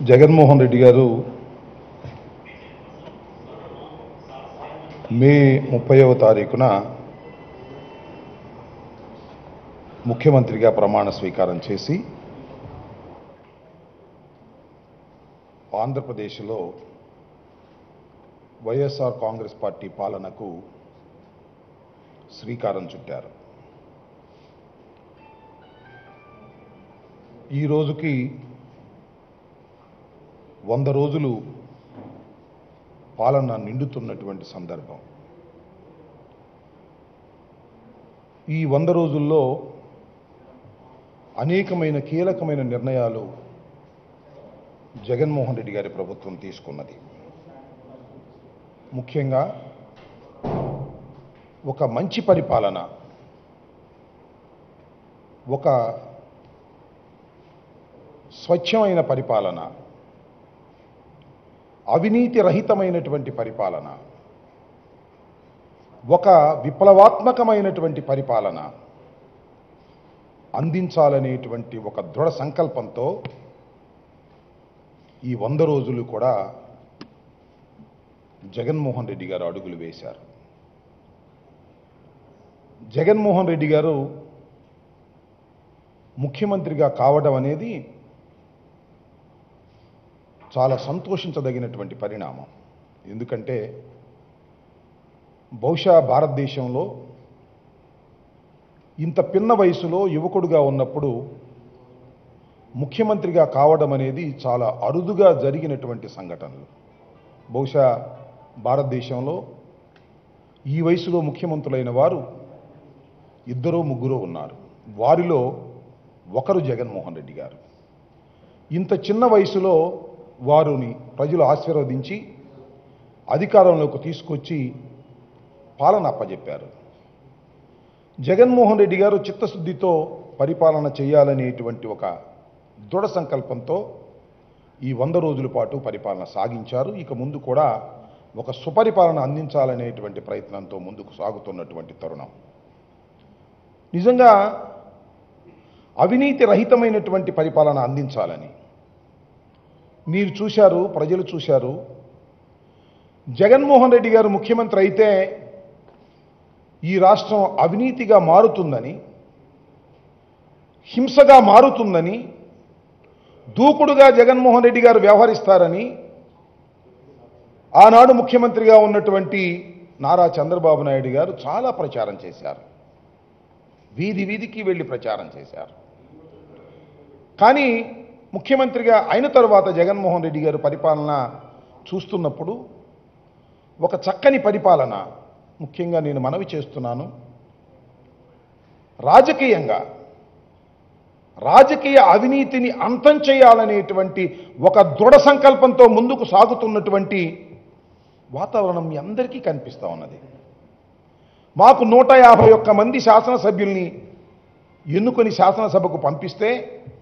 జగన్మోహన్ రెడ్డి గారు మే 30వ తారీఖున ముఖ్యమంత్రిగా ప్రమాణ స్వీకారం చేసి ఆంధ్రప్రదేశ్లో వైఎస్ఆర్ కాంగ్రెస్ పార్టీ పాలనకు శ్రీకారం చుట్టారు. ఈ రోజుకి 100 రోజులు పాలన నిండుతున్నటువంటి సందర్భం. ఈ 100 రోజుల్లో అనేకమైన కీలకమైన నిర్ణయాలు జగన్మోహన్ రెడ్డి గారి ప్రభుత్వం తీసుకున్నది. ముఖ్యంగా ఒక మంచి పరిపాలన, ఒక స్వచ్ఛమైన పరిపాలన, అవినీతి రహితమైనటువంటి పరిపాలన, ఒక విప్లవాత్మకమైనటువంటి పరిపాలన అందించాలనేటువంటి ఒక దృఢ సంకల్పంతో ఈ 100 రోజులు కూడా జగన్మోహన్ రెడ్డి గారు అడుగులు వేశారు. జగన్మోహన్ రెడ్డి గారు ముఖ్యమంత్రిగా కావడం అనేది చాలా సంతోషించదగినటువంటి పరిణామం. ఎందుకంటే బహుశా భారతదేశంలో ఇంత పిన్న వయసులో యువకుడుగా ఉన్నప్పుడు ముఖ్యమంత్రిగా కావడం అనేది చాలా అరుదుగా జరిగినటువంటి సంఘటనలు. బహుశా భారతదేశంలో ఈ వయసులో ముఖ్యమంత్రులైన వారు 2-3 ఉన్నారు. వారిలో ఒకరు జగన్మోహన్ రెడ్డి గారు. ఇంత చిన్న వయసులో వారిని ప్రజలు ఆశీర్వదించి అధికారంలోకి తీసుకొచ్చి పాలన అప్పజెప్పారు. జగన్మోహన్ రెడ్డి గారు చిత్తశుద్ధితో పరిపాలన చేయాలనేటువంటి ఒక దృఢ సంకల్పంతో ఈ 100 రోజుల పాటు పరిపాలన సాగించారు. ఇక ముందు కూడా ఒక సుపరిపాలన అందించాలనేటువంటి ప్రయత్నంతో ముందుకు సాగుతున్నటువంటి తరుణం. నిజంగా అవినీతి రహితమైనటువంటి పరిపాలన అందించాలని మీరు చూశారు, ప్రజలు చూశారు. జగన్మోహన్ రెడ్డి గారు ముఖ్యమంత్రి అయితే ఈ రాష్ట్రం అవినీతిగా మారుతుందని, హింసగా మారుతుందని, దూకుడుగా జగన్మోహన్ రెడ్డి గారు వ్యవహరిస్తారని ఆనాడు ముఖ్యమంత్రిగా ఉన్నటువంటి నారా చంద్రబాబు నాయుడు గారు చాలా ప్రచారం చేశారు. వీధి వీధికి వెళ్ళి ప్రచారం చేశారు. కానీ ముఖ్యమంత్రిగా అయిన తర్వాత జగన్మోహన్ రెడ్డి గారు పరిపాలన చూస్తున్నప్పుడు ఒక చక్కని పరిపాలన, ముఖ్యంగా నేను మనవి చేస్తున్నాను, రాజకీయ అవినీతిని అంతం చేయాలనేటువంటి ఒక దృఢ సంకల్పంతో ముందుకు సాగుతున్నటువంటి వాతావరణం మీ అందరికీ కనిపిస్తూ ఉన్నది. మాకు 151 మంది శాసనసభ్యుల్ని ఎన్నుకొని శాసనసభకు పంపిస్తే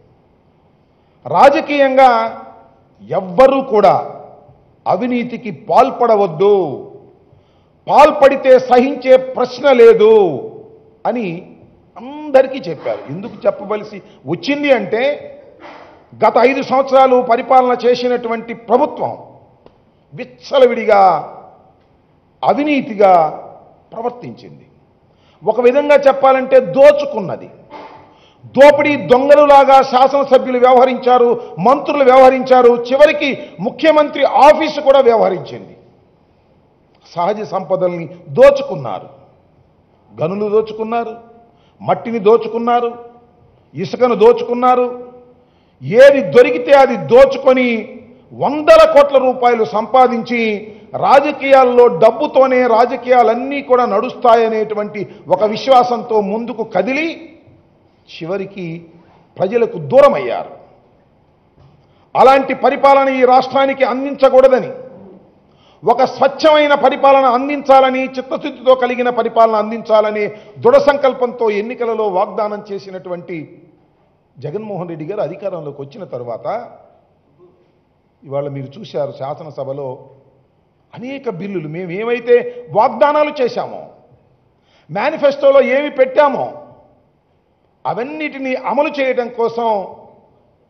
రాజకీయంగా ఎవ్వరూ కూడా అవినీతికి పాల్పడవద్దు, పాల్పడితే సహించే ప్రశ్న లేదు అని అందరికీ చెప్పారు. ఎందుకు చెప్పవలసి వచ్చింది అంటే గత 5 సంవత్సరాలు పరిపాలన చేసినటువంటి ప్రభుత్వం విచ్చలవిడిగా అవినీతిగా ప్రవర్తించింది. ఒక విధంగా చెప్పాలంటే దోచుకున్నది. దోపిడీ దొంగలులాగా శాసనసభ్యులు వ్యవహరించారు, మంత్రులు వ్యవహరించారు, చివరికి ముఖ్యమంత్రి ఆఫీసు కూడా వ్యవహరించింది. సహజ సంపదల్ని దోచుకున్నారు, గనులు దోచుకున్నారు, మట్టిని దోచుకున్నారు, ఇసుకను దోచుకున్నారు. ఏది దొరికితే అది దోచుకొని 100ల కోట్ల రూపాయలు సంపాదించి రాజకీయాల్లో డబ్బుతోనే రాజకీయాలన్నీ కూడా నడుస్తాయనేటువంటి ఒక విశ్వాసంతో ముందుకు కదిలి చివరికి ప్రజలకు దూరమయ్యారు. అలాంటి పరిపాలన ఈ రాష్ట్రానికి అందించకూడదని, ఒక స్వచ్ఛమైన పరిపాలన అందించాలని, చిత్తశుద్ధితో కలిగిన పరిపాలన అందించాలని దృఢ సంకల్పంతో ఎన్నికలలో వాగ్దానం చేసినటువంటి జగన్మోహన్ రెడ్డి గారు అధికారంలోకి వచ్చిన తర్వాత ఇవాళ మీరు చూశారు, శాసనసభలో అనేక బిల్లులు మేము ఏమైతే వాగ్దానాలు చేశామో, మేనిఫెస్టోలో ఏమి పెట్టామో అవన్నిటినీ అమలు చేయడం కోసం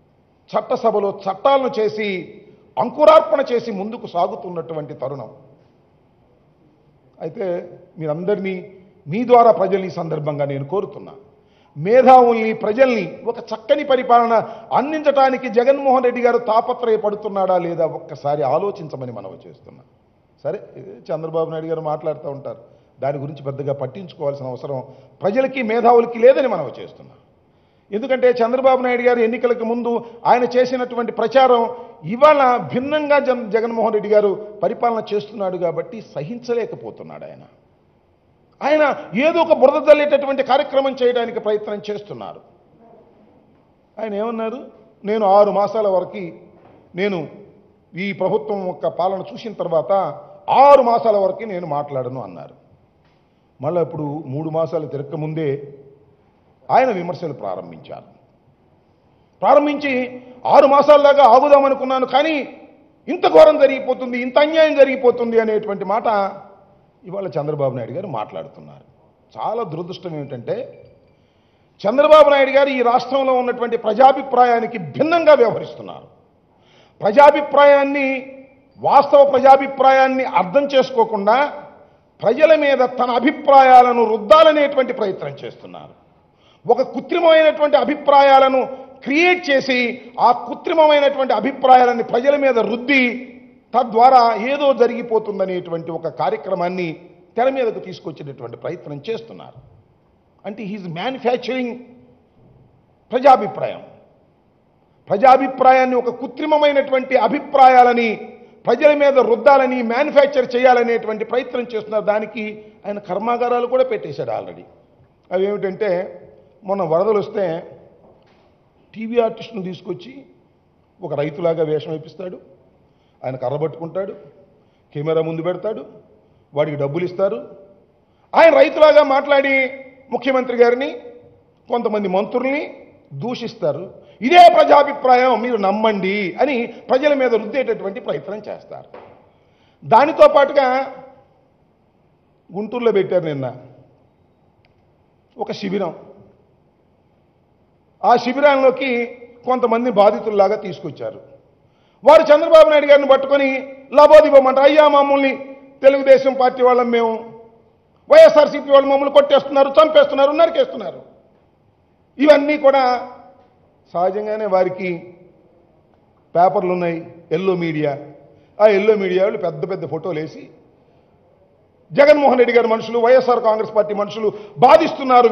చట్టసభలో చట్టాలను చేసి అంకురార్పణ చేసి ముందుకు సాగుతున్నటువంటి తరుణం. అయితే మీరందరినీ మీ ద్వారా ప్రజల్ని సందర్భంగా నేను కోరుతున్నా, మేధావుల్ని ప్రజల్ని ఒక చక్కని పరిపాలన అందించడానికి జగన్మోహన్ రెడ్డి గారు తాపత్రయపడుతున్నాడా లేదా ఒక్కసారి ఆలోచించమని మనవి చేస్తున్నా. సరే, చంద్రబాబు నాయుడు గారు మాట్లాడుతూ ఉంటారు, దాని గురించి పెద్దగా పట్టించుకోవాల్సిన అవసరం ప్రజలకి మేధావులకి లేదని మనవి చేస్తున్నా. ఎందుకంటే చంద్రబాబు నాయుడు గారు ఎన్నికలకు ముందు ఆయన చేసినటువంటి ప్రచారం ఇవాళ భిన్నంగా జగన్మోహన్ రెడ్డి గారు పరిపాలన చేస్తున్నాడు కాబట్టి సహించలేకపోతున్నాడు. ఆయన ఏదో ఒక బురద జల్లేటటువంటి కార్యక్రమం చేయడానికి ప్రయత్నం చేస్తున్నారు. ఆయన ఏమన్నారు, నేను 6 మాసాల వరకు నేను ఈ ప్రభుత్వం యొక్క పాలన చూసిన తర్వాత 6 మాసాల వరకు నేను మాట్లాడను అన్నారు. మళ్ళీ ఇప్పుడు 3 మాసాలు తిరగకముందే ఆయన విమర్శలు ప్రారంభించి 6 మాసాల దాకా ఆగుదామనుకున్నాను, కానీ ఇంత ఘోరం జరిగిపోతుంది, ఇంత అన్యాయం జరిగిపోతుంది అనేటువంటి మాట ఇవాళ చంద్రబాబు నాయుడు గారు మాట్లాడుతున్నారు. చాలా దురదృష్టం ఏమిటంటే చంద్రబాబు నాయుడు గారు ఈ రాష్ట్రంలో ఉన్నటువంటి ప్రజాభిప్రాయానికి భిన్నంగా వ్యవహరిస్తున్నారు. వాస్తవ ప్రజాభిప్రాయాన్ని అర్థం చేసుకోకుండా ప్రజల మీద తన అభిప్రాయాలను రుద్దాలనేటువంటి ప్రయత్నం చేస్తున్నారు. ఒక కృత్రిమమైనటువంటి అభిప్రాయాలను క్రియేట్ చేసి ఆ కృత్రిమమైనటువంటి అభిప్రాయాలని ప్రజల మీద రుద్ది తద్వారా ఏదో జరిగిపోతుందనేటువంటి ఒక కార్యక్రమాన్ని తెర మీదకు తీసుకొచ్చేటటువంటి ప్రయత్నం చేస్తున్నారు. అంటే హీజ్ మ్యానుఫ్యాక్చరింగ్ ప్రజాభిప్రాయాన్ని ఒక కృత్రిమమైనటువంటి అభిప్రాయాలని ప్రజల మీద రుద్దాలని మ్యానుఫ్యాక్చర్ చేయాలనేటువంటి ప్రయత్నం చేస్తున్నారు. దానికి ఆయన కర్మాగారాలు కూడా పెట్టేశాడు ఆల్రెడీ. అవి ఏమిటంటే, మొన్న వరదలు వస్తే టీవీ ఆర్టిస్టును తీసుకొచ్చి ఒక రైతులాగా వేషం వేపిస్తాడు, ఆయన కర్రబట్టుకుంటాడు, కెమెరా ముందు పెడతాడు, వాడికి డబ్బులు ఇస్తారు, ఆయన రైతులాగా మాట్లాడి ముఖ్యమంత్రి గారిని కొంతమంది మంత్రుల్ని దూషిస్తారు. ఇదే ప్రజాభిప్రాయం, మీరు నమ్మండి అని ప్రజల మీద రుద్దేటటువంటి ప్రయత్నం చేస్తారు. దానితో పాటుగా గుంటూరులో పెట్టారు నిన్న ఒక శిబిరం. ఆ శిబిరాల్లోకి కొంతమంది బాధితుల్లాగా తీసుకొచ్చారు. వారు చంద్రబాబు నాయుడు గారిని పట్టుకొని లాభోదివ్వమంటారు. అయ్యా, మమ్మల్ని తెలుగుదేశం పార్టీ వాళ్ళం, మేము వైఎస్ఆర్సీపీ వాళ్ళు మమ్మల్ని కొట్టేస్తున్నారు, చంపేస్తున్నారు, నరికేస్తున్నారు. ఇవన్నీ కూడా సహజంగానే వారికి పేపర్లు ఉన్నాయి, ఎల్లో మీడియా. ఆ ఎల్లో మీడియా వాళ్ళు పెద్ద పెద్ద ఫోటోలు వేసి జగన్మోహన్ రెడ్డి గారి మనుషులు, వైఎస్ఆర్ కాంగ్రెస్ పార్టీ మనుషులు బాధిస్తున్నారు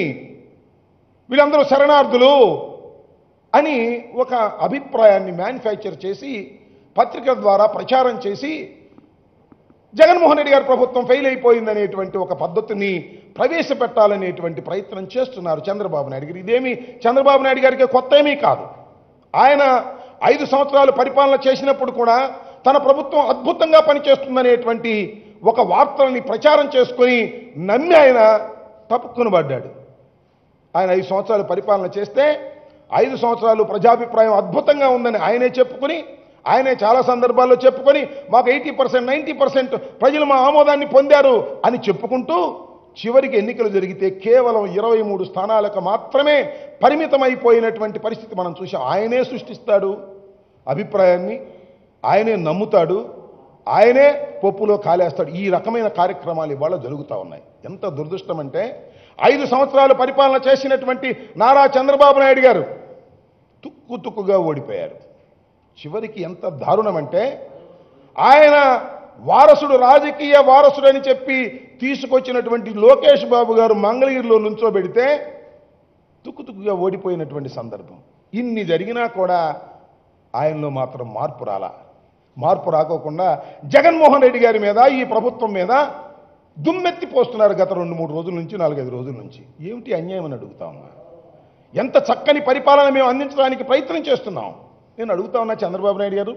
వీళ్ళందరూ శరణార్థులు అని ఒక అభిప్రాయాన్ని మ్యానుఫ్యాక్చర్ చేసి పత్రికల ద్వారా ప్రచారం చేసి జగన్మోహన్ రెడ్డి గారి ప్రభుత్వం ఫెయిల్ అయిపోయిందనేటువంటి ఒక పద్ధతిని ప్రవేశపెట్టాలనేటువంటి ప్రయత్నం చేస్తున్నారు చంద్రబాబు నాయుడు గారు. ఇదేమి చంద్రబాబు నాయుడు గారికి కొత్త ఏమీ కాదు. ఆయన 5 సంవత్సరాలు పరిపాలన చేసినప్పుడు కూడా తన ప్రభుత్వం అద్భుతంగా పనిచేస్తుందనేటువంటి ఒక వార్తల్ని ప్రచారం చేసుకొని నమ్మి ఆయన తప్పుకుని పడ్డాడు. ఆయన 5 సంవత్సరాలు పరిపాలన చేస్తే 5 సంవత్సరాలు ప్రజాభిప్రాయం అద్భుతంగా ఉందని ఆయనే చాలా సందర్భాల్లో చెప్పుకొని మాకు 80%, 90% ప్రజలు మా ఆమోదాన్ని పొందారు అని చెప్పుకుంటూ చివరికి ఎన్నికలు జరిగితే కేవలం 23 స్థానాలకు మాత్రమే పరిమితమైపోయినటువంటి పరిస్థితి మనం చూసాం. ఆయనే సృష్టిస్తాడు అభిప్రాయాన్ని, ఆయనే నమ్ముతాడు, ఆయనే పప్పులో కాలేస్తాడు. ఈ రకమైన కార్యక్రమాలు ఇవాళ జరుగుతూ ఉన్నాయి. ఎంత దురదృష్టం అంటే 5 సంవత్సరాలు పరిపాలన చేసినటువంటి నారా చంద్రబాబు నాయుడు గారు తుక్కుగా ఓడిపోయారు. చివరికి ఎంత దారుణం అంటే ఆయన వారసుడు, రాజకీయ వారసుడు అని చెప్పి తీసుకొచ్చినటువంటి లోకేష్ బాబు గారు మంగళగిరిలో నుంచోబెడితే తుక్కుగా ఓడిపోయినటువంటి సందర్భం. ఇన్ని జరిగినా కూడా ఆయనలో మాత్రం మార్పు రాకోకుండా జగన్మోహన్ రెడ్డి గారి మీద, ఈ ప్రభుత్వం మీద దుమ్మెత్తి పోస్తున్నారు గత 2-3 రోజుల నుంచి, 4-5 రోజుల నుంచి. ఏమిటి అన్యాయం అని అడుగుతా ఉన్నా. ఎంత చక్కని పరిపాలన మేము అందించడానికి ప్రయత్నం చేస్తున్నాం. నేను అడుగుతా ఉన్నా, చంద్రబాబు నాయుడు గారు,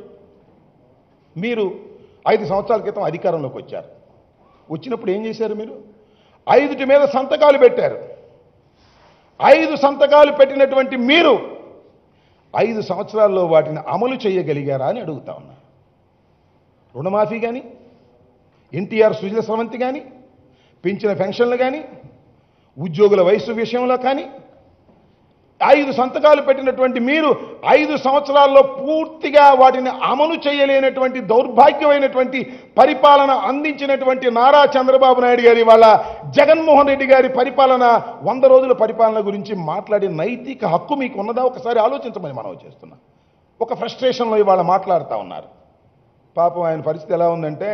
మీరు 5 సంవత్సరాల క్రితం అధికారంలోకి వచ్చారు. వచ్చినప్పుడు ఏం చేశారు? మీరు 5 మీద సంతకాలు పెట్టారు. 5 సంతకాలు పెట్టినటువంటి మీరు 5 సంవత్సరాల్లో వాటిని అమలు చేయగలిగారా అని అడుగుతా ఉన్నా. రుణమాఫీ కానీ, ఎన్టీఆర్ సుజల స్రవంతి కానీ, పెంచిన పెన్షన్లు కానీ, ఉద్యోగుల వయసు విషయంలో కానీ 5 సంతకాలు పెట్టినటువంటి మీరు 5 సంవత్సరాల్లో పూర్తిగా వాటిని అమలు చేయలేనటువంటి దౌర్భాగ్యమైనటువంటి పరిపాలన అందించినటువంటి నారా చంద్రబాబు నాయుడు గారి వాళ్ళ జగన్మోహన్ రెడ్డి గారి పరిపాలన 100 రోజుల పరిపాలన గురించి మాట్లాడే నైతిక హక్కు మీకు ఉన్నదా ఒకసారి ఆలోచించమని మనం చేస్తున్నాం. ఒక ఫ్రస్ట్రేషన్లో ఇవాళ మాట్లాడుతూ ఉన్నారు. పాపం ఆయన పరిస్థితి ఎలా ఉందంటే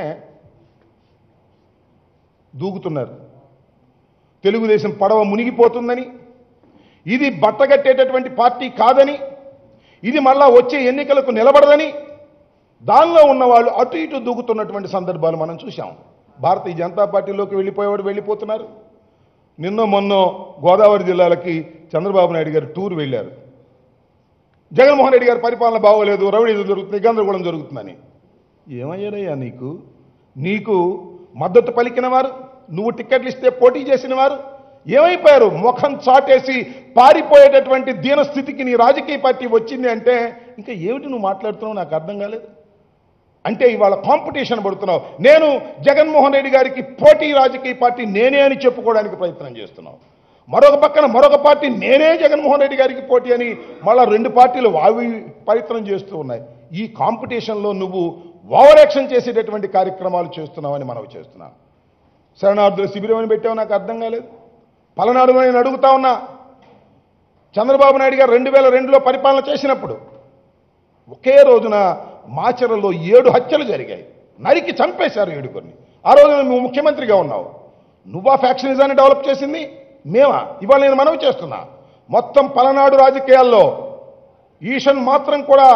దూకుతున్నారు. తెలుగుదేశం పడవ మునిగిపోతుందని, ఇది బట్టగట్టేటటువంటి పార్టీ కాదని, ఇది మళ్ళా వచ్చే ఎన్నికలకు నిలబడదని దానిలో ఉన్నవాళ్ళు అటు ఇటు దూకుతున్నటువంటి సందర్భాలు మనం చూశాం. భారతీయ జనతా పార్టీలోకి వెళ్ళిపోయేవాడు వెళ్ళిపోతున్నారు. నిన్న మొన్న గోదావరి జిల్లాలకి చంద్రబాబు నాయుడు గారు టూర్ వెళ్ళారు. జగన్మోహన్ రెడ్డి గారి పరిపాలన బాగోలేదు, రౌడీజం జరుగుతుంది, గందరగోళం జరుగుతుందని. ఏమయ్యారయ్యా నీకు మద్దతు పలికిన వారు, నువ్వు టిక్కెట్లు ఇస్తే పోటీ చేసిన వారు ఏమైపోయారు? ముఖం చాటేసి పారిపోయేటటువంటి దీనస్థితికి నీ రాజకీయ పార్టీ వచ్చింది అంటే ఇంకా ఏమిటి నువ్వు మాట్లాడుతున్నావు నాకు అర్థం కాలేదు. అంటే ఇవాళ కాంపిటీషన్ పడుతున్నావు. నేను జగన్మోహన్ రెడ్డి గారికి పోటీ రాజకీయ పార్టీ నేనే అని చెప్పుకోవడానికి ప్రయత్నం చేస్తున్నావు. మరొక పక్కన మరొక పార్టీ నేనే జగన్మోహన్ రెడ్డి గారికి పోటీ అని మళ్ళా 2 పార్టీలు వావి ప్రయత్నం చేస్తూ ఉన్నాయి. ఈ కాంపిటీషన్లో నువ్వు ఓవర్ యాక్షన్ చేసేటటువంటి కార్యక్రమాలు చేస్తున్నావని మనం చేస్తున్నాం. శరణార్థుల శిబిరం అని పెట్టావు, నాకు అర్థం కాలేదు. పలనాడు నేను అడుగుతా ఉన్నా, చంద్రబాబు నాయుడు గారు 2002లో పరిపాలన చేసినప్పుడు ఒకే రోజున మాచర్లలో 7 హత్యలు జరిగాయి. నరికి చంపేశారు 7గురిని. ఆ రోజున నువ్వు ముఖ్యమంత్రిగా ఉన్నావు. నువ్వా ఫ్యాక్షనిజాన్ని డెవలప్ చేసింది? మేమా? ఇవాళ నేను మనవి చేస్తున్నా, మొత్తం పలనాడు రాజకీయాల్లో ఈషన్ మాత్రం కూడా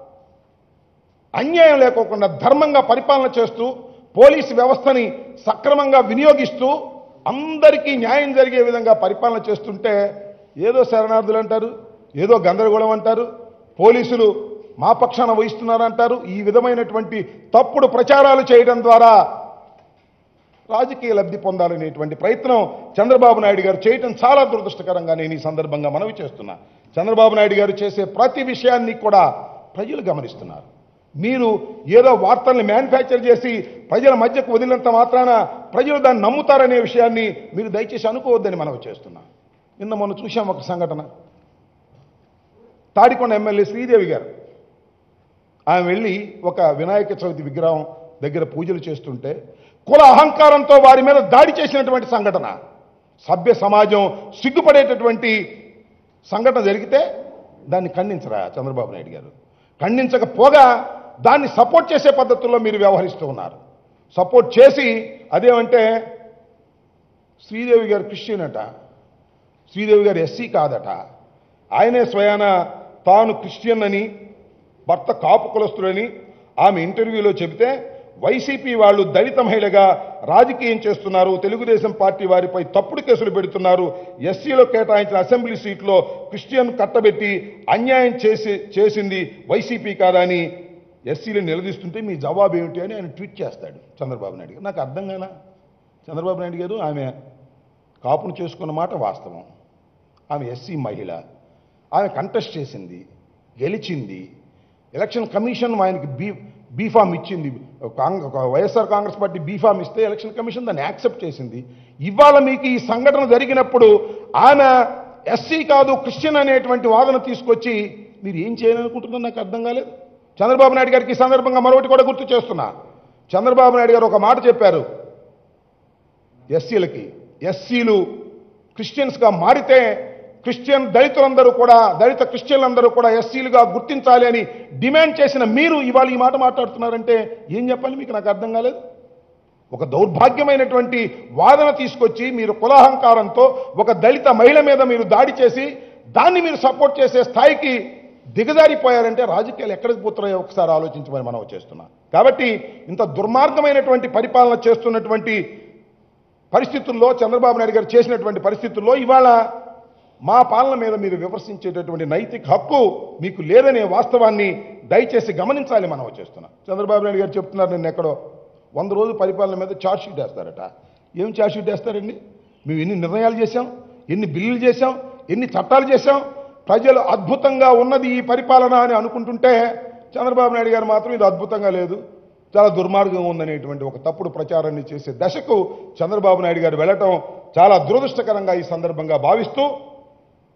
అన్యాయం లేకోకుండా ధర్మంగా పరిపాలన చేస్తూ పోలీసు వ్యవస్థని సక్రమంగా వినియోగిస్తూ అందరికీ న్యాయం జరిగే విధంగా పరిపాలన చేస్తుంటే ఏదో శరణార్థులు అంటారు, ఏదో గందరగోళం అంటారు, పోలీసులు మా పక్షాన వహిస్తున్నారంటారు. ఈ విధమైనటువంటి తప్పుడు ప్రచారాలు చేయడం ద్వారా రాజకీయ లబ్ధి పొందాలనేటువంటి ప్రయత్నం చంద్రబాబు నాయుడు గారు చేయటం చాలా దురదృష్టకరంగా నేను ఈ సందర్భంగా మనవి చేస్తున్నా. చంద్రబాబు నాయుడు గారు చేసే ప్రతి విషయాన్ని కూడా ప్రజలు గమనిస్తున్నారు. మీరు ఏదో వార్తల్ని మ్యానుఫ్యాక్చర్ చేసి ప్రజల మధ్యకు వదిలినంత మాత్రాన ప్రజలు దాన్ని నమ్ముతారనే విషయాన్ని మీరు దయచేసి అనుకోవద్దని మనవి చేస్తున్నా. నిన్న మొన్న చూశాం ఒక సంఘటన. తాడికొండ ఎమ్మెల్యే శ్రీదేవి గారు ఆమె వెళ్ళి ఒక వినాయక చవితి విగ్రహం దగ్గర పూజలు చేస్తుంటే కుల అహంకారంతో వారి మీద దాడి చేసినటువంటి సంఘటన. సభ్య సమాజం సిగ్గుపడేటటువంటి సంఘటన జరిగితే దాన్ని ఖండించరా చంద్రబాబు నాయుడు గారు? ఖండించకపోగా దాన్ని సపోర్ట్ చేసే పద్ధతుల్లో మీరు వ్యవహరిస్తూ ఉన్నారు. సపోర్ట్ చేసి అదేమంటే శ్రీదేవి గారు క్రిస్టియన్ అట, శ్రీదేవి గారు ఎస్సీ కాదట, ఆయనే స్వయాన తాను క్రిస్టియన్ అని భర్త కాపు కులస్తుడని ఆమె ఇంటర్వ్యూలో చెబితే వైసీపీ వాళ్ళు దళిత మహిళగా రాజకీయం చేస్తున్నారు, తెలుగుదేశం పార్టీ వారిపై తప్పుడు కేసులు పెడుతున్నారు, ఎస్సీలో కేటాయించిన అసెంబ్లీ సీట్లో క్రిస్టియన్ కట్టబెట్టి అన్యాయం చేసింది వైసీపీ కాదా అని ఎస్సీలు నిలదీస్తుంటే మీ జవాబు ఏమిటి అని ఆయన ట్వీట్ చేస్తాడు చంద్రబాబు నాయుడు గారు. నాకు అర్థం కానా? చంద్రబాబు నాయుడు గారు ఆమె కాపును చేసుకున్న మాట వాస్తవం. ఆమె ఎస్సీ మహిళ, ఆమె కంటెస్ట్ చేసింది, గెలిచింది. ఎలక్షన్ కమిషన్ ఆయనకి బీఫామ్ ఇచ్చింది. వైఎస్ఆర్ కాంగ్రెస్ పార్టీ బీఫామ్ ఇస్తే ఎలక్షన్ కమిషన్ దాన్ని యాక్సెప్ట్ చేసింది. ఇవాళ మీకు ఈ సంఘటన జరిగినప్పుడు ఆమె ఎస్సీ కాదు క్రిస్టియన్ అనేటువంటి వాదన తీసుకొచ్చి మీరు ఏం చేయాలనుకుంటున్నారో నాకు అర్థం కాలేదు. చంద్రబాబు నాయుడు గారికి ఈ సందర్భంగా మరొకటి కూడా గుర్తు చేస్తున్నా. చంద్రబాబు నాయుడు గారు ఒక మాట చెప్పారు, ఎస్సీలు క్రిస్టియన్స్గా మారితే క్రిస్టియన్ దళితులందరూ కూడా దళిత క్రిస్టియన్లందరూ కూడా ఎస్సీలుగా గుర్తించాలి అని డిమాండ్ చేసిన మీరు ఇవాళ ఈ మాట మాట్లాడుతున్నారంటే ఏం చెప్పాలి మీకు? నాకు అర్థం కాలేదు. ఒక దౌర్భాగ్యమైనటువంటి వాదన తీసుకొచ్చి మీరు కులాహంకారంతో ఒక దళిత మహిళ మీద మీరు దాడి చేసి దాన్ని మీరు సపోర్ట్ చేసే స్థాయికి దిగజారిపోయారంటే రాజకీయాలు ఎక్కడికి పోతున్నాయో ఒకసారి ఆలోచించమని మనం చేస్తున్నాం. కాబట్టి ఇంత దుర్మార్గమైనటువంటి పరిపాలన చేస్తున్నటువంటి పరిస్థితుల్లో చంద్రబాబు నాయుడు గారు చేసినటువంటి పరిస్థితుల్లో ఇవాళ మా పాలన మీద మీరు విమర్శించేటటువంటి నైతిక హక్కు మీకు లేదనే వాస్తవాన్ని దయచేసి గమనించాలి మనం చేస్తున్నాం. చంద్రబాబు నాయుడు గారు చెప్తున్నారు, నిన్న ఎక్కడో 100 రోజుల పరిపాలన మీద ఛార్జ్ షీట్ వేస్తారట. ఏం ఛార్జ్ షీట్ వేస్తారండి? మేము ఎన్ని నిర్ణయాలు చేశాం, ఎన్ని బిల్లులు చేశాం, ఎన్ని చట్టాలు చేశాం, ప్రజలు అద్భుతంగా ఉన్నది ఈ పరిపాలన అని అనుకుంటుంటే చంద్రబాబు నాయుడు గారు మాత్రం ఇది అద్భుతంగా లేదు, చాలా దుర్మార్గంగా ఉందనేటువంటి ఒక తప్పుడు ప్రచారాన్ని చేసే దశకు చంద్రబాబు నాయుడు గారు వెళ్ళటం చాలా దురదృష్టకరంగా ఈ సందర్భంగా భావిస్తూ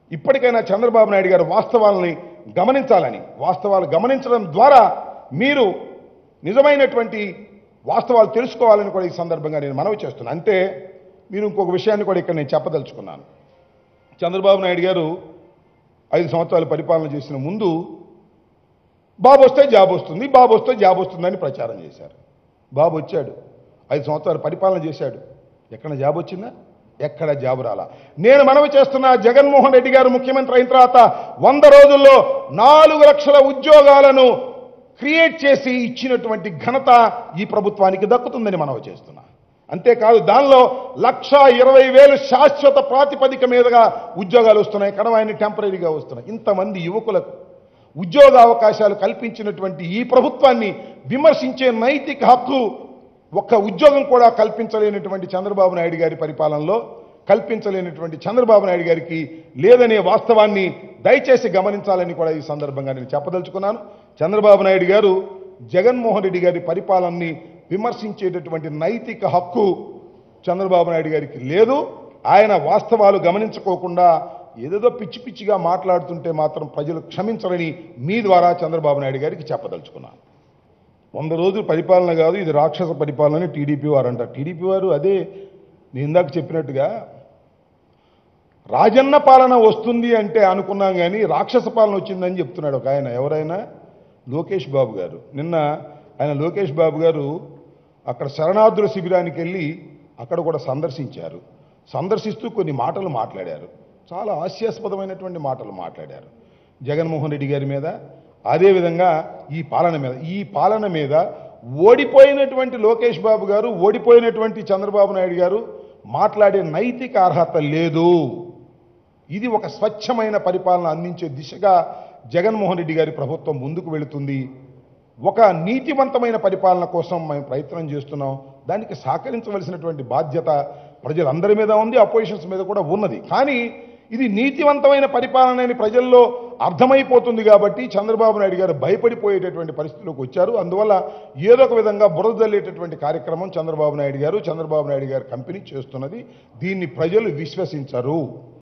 ఇప్పటికైనా చంద్రబాబు నాయుడు గారు వాస్తవాలని గమనించాలని, వాస్తవాలు గమనించడం ద్వారా మీరు నిజమైనటువంటి వాస్తవాలు తెలుసుకోవాలని కూడా ఈ సందర్భంగా నేను మనవి చేస్తున్నాను. అంతే, మీరు ఇంకొక విషయాన్ని కూడా ఇక్కడ నేను చెప్పదలుచుకున్నాను. చంద్రబాబు నాయుడు గారు 5 సంవత్సరాలు పరిపాలన చేసిన ముందు బాబు వస్తే జాబ్ వస్తుంది, బాబు వస్తే జాబ్ వస్తుందని ప్రచారం చేశారు. బాబు వచ్చాడు, 5 సంవత్సరాలు పరిపాలన చేశాడు. ఎక్కడ జాబ్ వచ్చిందా? ఎక్కడ జాబు రాలా. నేను మనవి చేస్తున్న జగన్మోహన్ రెడ్డి గారు ముఖ్యమంత్రి అయిన తర్వాత 100 రోజుల్లో 4 లక్షల ఉద్యోగాలను క్రియేట్ చేసి ఇచ్చినటువంటి ఘనత ఈ ప్రభుత్వానికి దక్కుతుందని మనవి చేస్తున్నా. అంతేకాదు, దానిలో 1,20,000 శాశ్వత ప్రాతిపదిక మీదుగా ఉద్యోగాలు వస్తున్నాయి, కడవాయిని టెంపరీగా వస్తున్నాయి. ఇంతమంది యువకులకు ఉద్యోగ అవకాశాలు కల్పించినటువంటి ఈ ప్రభుత్వాన్ని విమర్శించే నైతిక హక్కు ఒక్క ఉద్యోగం కూడా కల్పించలేనటువంటి చంద్రబాబు నాయుడు గారి పరిపాలనలో కల్పించలేనటువంటి చంద్రబాబు నాయుడు గారికి లేదనే వాస్తవాన్ని దయచేసి గమనించాలని కూడా ఈ సందర్భంగా నేను చెప్పదలుచుకున్నాను. చంద్రబాబు నాయుడు గారు జగన్మోహన్ రెడ్డి గారి పరిపాలనని విమర్శించేటటువంటి నైతిక హక్కు చంద్రబాబు నాయుడు గారికి లేదు. ఆయన వాస్తవాలు గమనించుకోకుండా ఏదేదో పిచ్చి పిచ్చిగా మాట్లాడుతుంటే మాత్రం ప్రజలు క్షమించరని మీ ద్వారా చంద్రబాబు నాయుడు గారికి చెప్పదలుచుకున్నాను. 100 రోజులు పరిపాలన కాదు, ఇది రాక్షస పరిపాలన అని టీడీపీ వారు అంటారు. టీడీపీ వారు అదే నేను ఇందాక చెప్పినట్టుగా రాజన్న పాలన వస్తుంది అంటే అనుకున్నాం, కానీ రాక్షస పాలన వచ్చిందని చెప్తున్నాడు ఒక ఆయన. ఎవరైనా? లోకేష్ బాబు గారు. నిన్న ఆయన లోకేష్ బాబు గారు అక్కడ శరణార్థుల శిబిరానికి వెళ్ళి అక్కడ కూడా సందర్శించారు. సందర్శిస్తూ కొన్ని మాటలు మాట్లాడారు, చాలా హాస్యాస్పదమైనటువంటి మాటలు మాట్లాడారు జగన్మోహన్ రెడ్డి గారి మీద, అదేవిధంగా ఈ పాలన మీద ఓడిపోయినటువంటి లోకేష్ బాబు గారు, ఓడిపోయినటువంటి చంద్రబాబు నాయుడు గారు మాట్లాడే నైతిక అర్హత లేదు. ఇది ఒక స్వచ్ఛమైన పరిపాలన అందించే దిశగా జగన్మోహన్ రెడ్డి గారి ప్రభుత్వం ముందుకు వెళుతుంది. ఒక నీతివంతమైన పరిపాలన కోసం మేము ప్రయత్నం చేస్తున్నాం. దానికి సహకరించవలసినటువంటి బాధ్యత ప్రజలందరి మీద ఉంది, అపోజిషన్స్ మీద కూడా ఉన్నది. కానీ ఇది నీతివంతమైన పరిపాలన అని ప్రజల్లో అర్థమైపోతుంది కాబట్టి చంద్రబాబు నాయుడు గారు భయపడిపోయేటటువంటి పరిస్థితిలోకి వచ్చారు. అందువల్ల ఏదో ఒక విధంగా బురద జల్లేటటువంటి కార్యక్రమం చంద్రబాబు నాయుడు గారు కంపెనీ చేస్తున్నది. దీన్ని ప్రజలు విశ్వసించరు.